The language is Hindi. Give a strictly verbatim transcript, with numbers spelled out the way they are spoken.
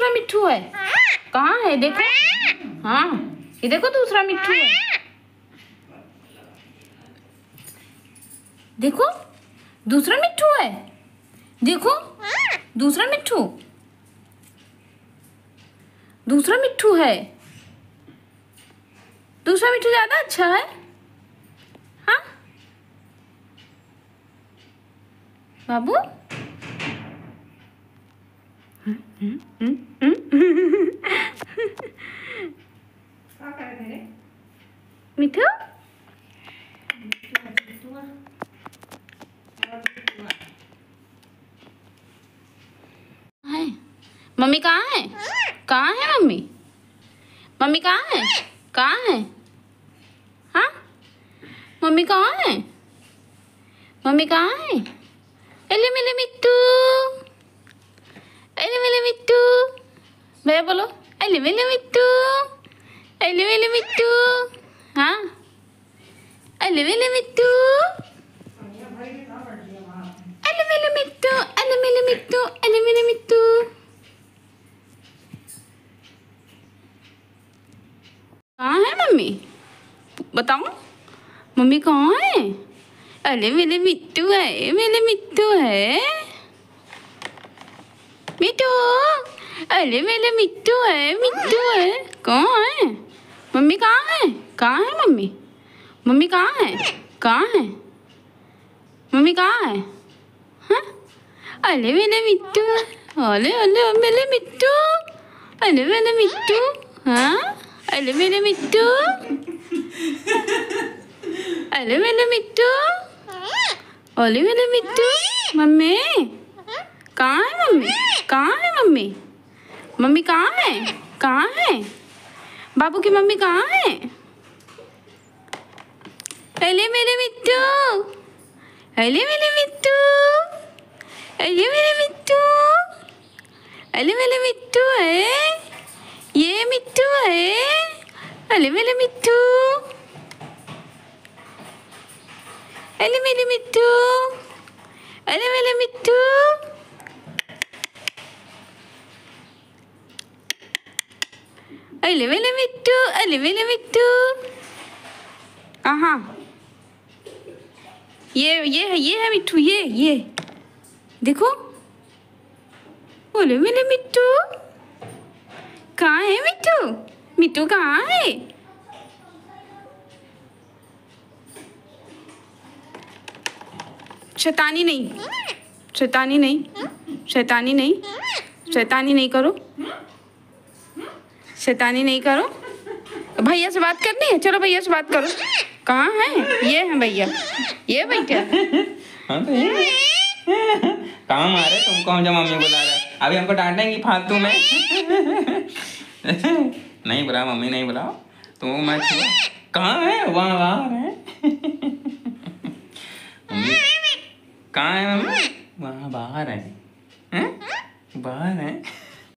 दूसरा मिट्ठू है? कहाँ है देखो। हाँ ये देखो दूसरा मिट्ठू है। देखो दूसरा मिट्ठू है। देखो दूसरा मिट्ठू दूसरा मिट्ठू है। दूसरा मिट्ठू ज्यादा अच्छा है। हाँ बाबू। मिठू है। मम्मी कहाँ है? कहाँ है मम्मी? मम्मी कहाँ है? कहाँ है? हाँ मम्मी कहाँ है? मम्मी कहाँ है? एले मेले मिट्टू, एले मेले मिट्टू। भैया बोलो एले मेले मिट्टू, एले मेले मिट्टू। हाँ एले मेले मिट्टू, एले मेले मिट्टू, एले मेले मिट्टू, एले मेले मिट्टू। कहाँ है मम्मी? बताओ मम्मी कहाँ है? अरे मेरे मिट्टू है, मेरे मिट्टू है। मिट्टू, अरे मेरे मिट्टू है, मिट्टू है। कहाँ है मम्मी? कहाँ है? कहाँ है मम्मी? मम्मी कहाँ है? कहाँ है मम्मी? कहाँ है? हाँ अरे मेरे मिट्टू, अरे अरे मेरे मिट्टू, अरे मेरे मिट्टू। हाँ अरे मेरे मिट्टू, अरे मेरे मिट्टू, अरे मेरे मिट्टू। मम्मी कहाँ है मम्मी? कहाँ है मम्मी? मम्मी कहाँ है? कहाँ है? बाबू की मम्मी कहाँ है? अरे मेरे मिट्टू, अरे मेरे मिट्टू, अरे मेरे मिट्टू, अरे मेरे मिट्टू है। ये मिट्टू है। अरे मेरे मिट्टू, अरे मेरे मिट्टू, अरे मेरे मिट्टू। अरे मेरे मिट्टू, अरे मेरे मिट्टू। हाँ ये ये है, ये है मिट्टू, ये ये देखो। बोले मेरे मिट्टू। कहाँ है मिट्टू? मिट्टू कहाँ है? शैतानी नहीं, शैतानी नहीं, शैतानी नहीं, शैतानी नहीं करो, शैतानी नहीं करो। भैया से बात करनी है, चलो भैया से बात करो। कहाँ है? ये है भैया, ये बैठे। हाँ तो ये काम आ रहे तुमको, हम जब मम्मी बुला रहे अभी हमको डांटेंगी फालतू में। नहीं बुलाओ मम्मी, नहीं बुलाओ तुमको। मैं कहाँ है? वहाँ वहाँ है। मम्मी कहाँ है? मम्मी वहाँ बाहर है, हैं? बाहर है।